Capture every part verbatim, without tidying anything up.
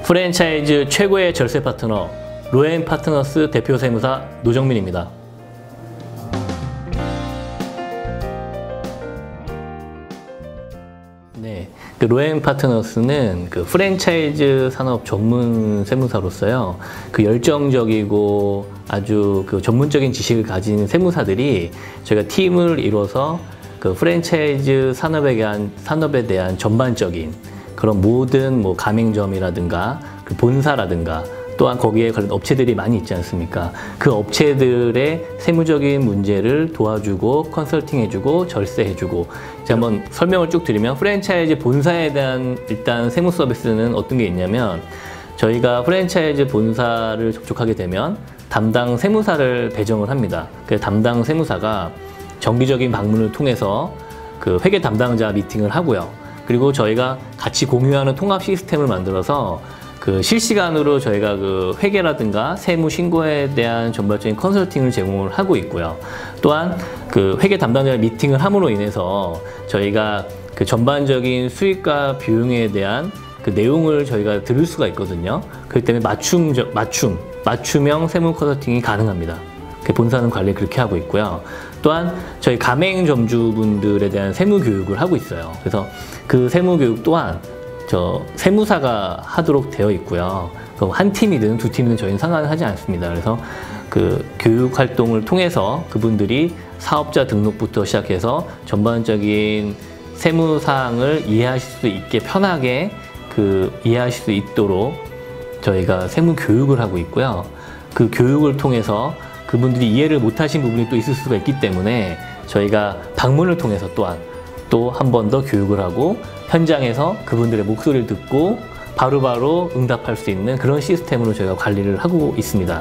프랜차이즈 최고의 절세 파트너 로엔 파트너스 대표 세무사 노정민입니다. 네, 그 로엔 파트너스는 그 프랜차이즈 산업 전문 세무사로서요, 그 열정적이고 아주 그 전문적인 지식을 가진 세무사들이 저희가 팀을 이뤄서 그 프랜차이즈 산업에 대한 산업에 대한 전반적인 그런 모든 뭐 가맹점이라든가 그 본사라든가 또한 거기에 관련 업체들이 많이 있지 않습니까? 그 업체들의 세무적인 문제를 도와주고 컨설팅해주고 절세해주고, 이제 한번 설명을 쭉 드리면 프랜차이즈 본사에 대한 일단 세무 서비스는 어떤 게 있냐면, 저희가 프랜차이즈 본사를 접촉하게 되면 담당 세무사를 배정을 합니다. 그 담당 세무사가 정기적인 방문을 통해서 그 회계 담당자 미팅을 하고요. 그리고 저희가 같이 공유하는 통합 시스템을 만들어서 그 실시간으로 저희가 그 회계라든가 세무 신고에 대한 전반적인 컨설팅을 제공을 하고 있고요. 또한 그 회계 담당자 미팅을 함으로 인해서 저희가 그 전반적인 수익과 비용에 대한 그 내용을 저희가 들을 수가 있거든요. 그렇기 때문에 맞춤, 맞춤, 맞춤형 세무 컨설팅이 가능합니다. 본사는 관리 그렇게 하고 있고요. 또한 저희 가맹점주분들에 대한 세무 교육을 하고 있어요. 그래서 그 세무 교육 또한 저 세무사가 하도록 되어 있고요. 한 팀이든 두 팀이든 저희는 상관하지 않습니다. 그래서 그 교육 활동을 통해서 그분들이 사업자 등록부터 시작해서 전반적인 세무사항을 이해하실 수 있게 편하게 그 이해하실 수 있도록 저희가 세무 교육을 하고 있고요. 그 교육을 통해서 그분들이 이해를 못하신 부분이 또 있을 수가 있기 때문에 저희가 방문을 통해서 또한 또 한 번 더 교육을 하고 현장에서 그분들의 목소리를 듣고 바로바로 응답할 수 있는 그런 시스템으로 저희가 관리를 하고 있습니다.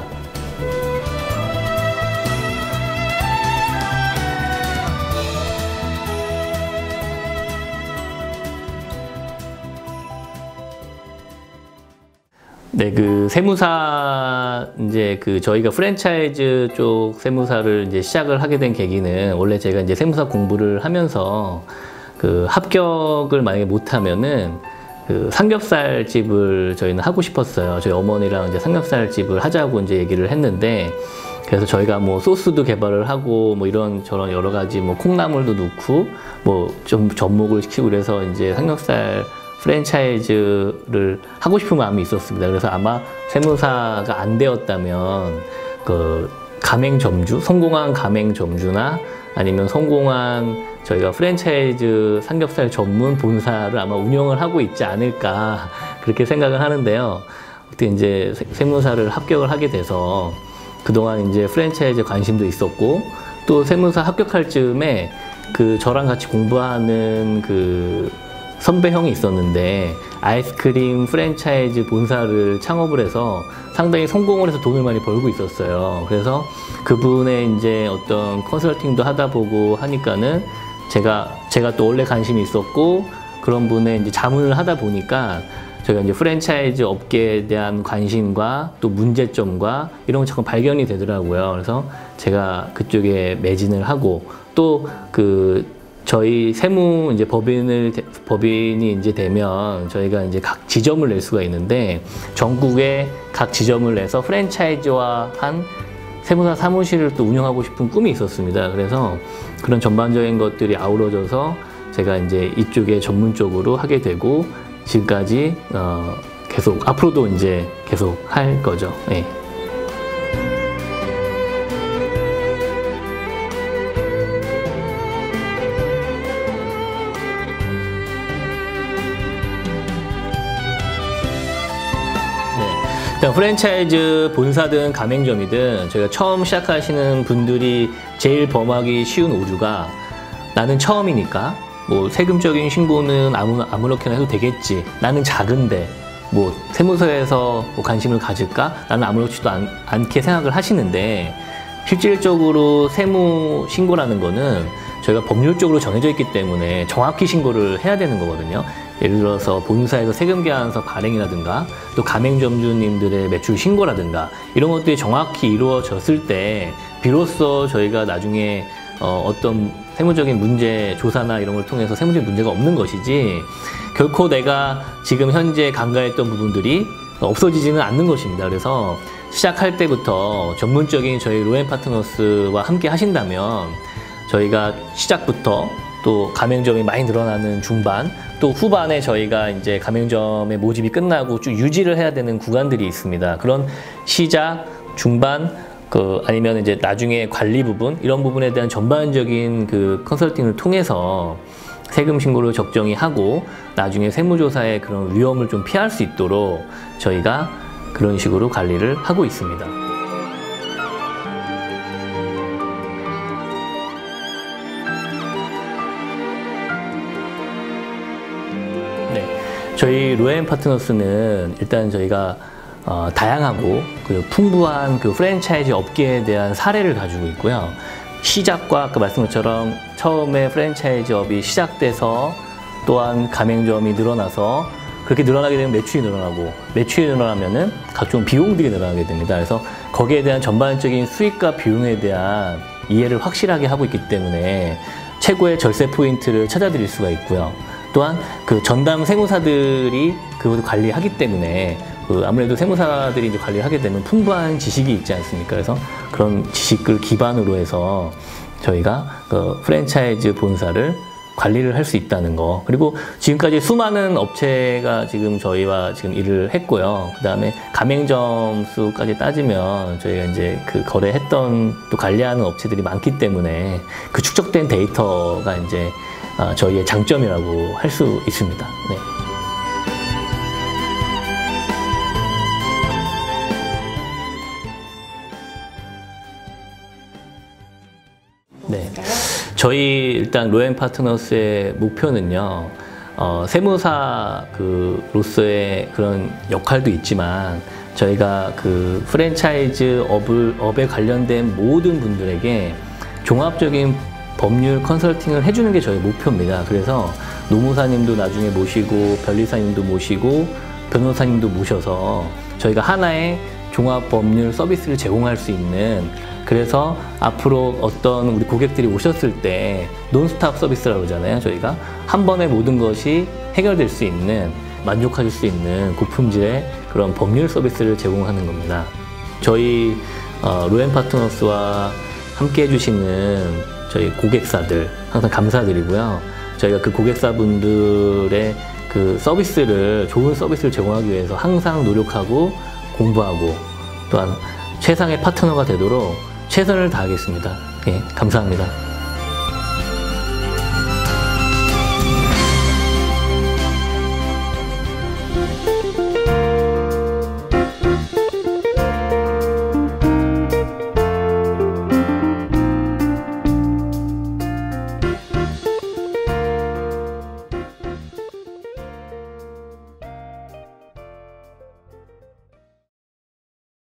네, 그 세무사 이제 그 저희가 프랜차이즈 쪽 세무사를 이제 시작을 하게 된 계기는, 원래 제가 이제 세무사 공부를 하면서 그 합격을 만약에 못하면은 그 삼겹살 집을 저희는 하고 싶었어요. 저희 어머니랑 이제 삼겹살 집을 하자고 이제 얘기를 했는데, 그래서 저희가 뭐 소스도 개발을 하고 뭐 이런 저런 여러 가지 뭐 콩나물도 넣고 뭐 좀 접목을 시키고 그래서 이제 삼겹살 프랜차이즈를 하고 싶은 마음이 있었습니다. 그래서 아마 세무사가 안 되었다면 그 가맹점주, 성공한 가맹점주나 아니면 성공한 저희가 프랜차이즈 삼겹살 전문 본사를 아마 운영을 하고 있지 않을까 그렇게 생각을 하는데요. 그때 이제 세무사를 합격을 하게 돼서 그동안 이제 프랜차이즈 관심도 있었고, 또 세무사 합격할 즈음에 그 저랑 같이 공부하는 그 선배 형이 있었는데 아이스크림 프랜차이즈 본사를 창업을 해서 상당히 성공을 해서 돈을 많이 벌고 있었어요. 그래서 그분의 이제 어떤 컨설팅도 하다 보고 하니까는 제가 제가 또 원래 관심이 있었고, 그런 분의 이제 자문을 하다 보니까 저희가 이제 프랜차이즈 업계에 대한 관심과 또 문제점과 이런 거 자꾸 발견이 되더라고요. 그래서 제가 그쪽에 매진을 하고, 또 그 저희 세무 이제 법인을 법인이 이제 되면 저희가 이제 각 지점을 낼 수가 있는데, 전국에 각 지점을 내서 프랜차이즈화한 세무사 사무실을 또 운영하고 싶은 꿈이 있었습니다. 그래서 그런 전반적인 것들이 아우러져서 제가 이제 이쪽에 전문적으로 하게 되고, 지금까지 어 계속 앞으로도 이제 계속 할 거죠. 네. 프랜차이즈 본사든 가맹점이든 저희가 처음 시작하시는 분들이 제일 범하기 쉬운 오류가, 나는 처음이니까 뭐 세금적인 신고는 아무, 아무렇게나 해도 되겠지, 나는 작은데 뭐 세무서에서 뭐 관심을 가질까, 나는 아무렇지도 않, 않게 생각을 하시는데, 실질적으로 세무 신고라는 거는 저희가 법률적으로 정해져 있기 때문에 정확히 신고를 해야 되는 거거든요. 예를 들어서 본사에서 세금계산서 발행이라든가 또 가맹점주님들의 매출 신고라든가 이런 것들이 정확히 이루어졌을 때 비로소 저희가 나중에 어, 어떤 세무적인 문제 조사나 이런 걸 통해서 세무적인 문제가 없는 것이지, 결코 내가 지금 현재 간과했던 부분들이 없어지지는 않는 것입니다. 그래서 시작할 때부터 전문적인 저희 로엔 파트너스와 함께 하신다면 저희가 시작부터 또 가맹점이 많이 늘어나는 중반, 또 후반에 저희가 이제 가맹점의 모집이 끝나고 쭉 유지를 해야 되는 구간들이 있습니다. 그런 시작, 중반, 그 아니면 이제 나중에 관리 부분, 이런 부분에 대한 전반적인 그 컨설팅을 통해서 세금 신고를 적정히 하고 나중에 세무조사의 그런 위험을 좀 피할 수 있도록 저희가 그런 식으로 관리를 하고 있습니다. 저희 로엔 파트너스는 일단 저희가 어, 다양하고 그 풍부한 그 프랜차이즈 업계에 대한 사례를 가지고 있고요. 시작과 아까 말씀한 것처럼 처음에 프랜차이즈업이 시작돼서 또한 가맹점이 늘어나서 그렇게 늘어나게 되면 매출이 늘어나고 매출이 늘어나면은 각종 비용들이 늘어나게 됩니다. 그래서 거기에 대한 전반적인 수익과 비용에 대한 이해를 확실하게 하고 있기 때문에 최고의 절세 포인트를 찾아드릴 수가 있고요. 또한 그 전담 세무사들이 그것을 관리하기 때문에 그 아무래도 세무사들이 이제 관리를 하게 되면 풍부한 지식이 있지 않습니까? 그래서 그런 지식을 기반으로 해서 저희가 그 프랜차이즈 본사를 관리를 할 수 있다는 거. 그리고 지금까지 수많은 업체가 지금 저희와 지금 일을 했고요. 그 다음에 가맹점 수까지 따지면 저희가 이제 그 거래했던 또 관리하는 업체들이 많기 때문에 그 축적된 데이터가 이제 아, 저희의 장점이라고 할 수 있습니다. 네. 네. 저희 일단 로엔 파트너스의 목표는요, 어, 세무사 그로서의 그런 역할도 있지만 저희가 그 프랜차이즈 업을, 업에 관련된 모든 분들에게 종합적인 법률 컨설팅을 해주는 게 저희 목표입니다. 그래서 노무사님도 나중에 모시고 변리사님도 모시고 변호사님도 모셔서 저희가 하나의 종합 법률 서비스를 제공할 수 있는, 그래서 앞으로 어떤 우리 고객들이 오셨을 때 논스톱 서비스라고 그러잖아요. 저희가 한 번에 모든 것이 해결될 수 있는, 만족하실 수 있는 고품질의 그런 법률 서비스를 제공하는 겁니다. 저희 어, 로엔 파트너스와 함께 해주시는 저희 고객사들 항상 감사드리고요. 저희가 그 고객사분들의 그 서비스를, 좋은 서비스를 제공하기 위해서 항상 노력하고 공부하고 또한 최상의 파트너가 되도록 최선을 다하겠습니다. 예, 감사합니다.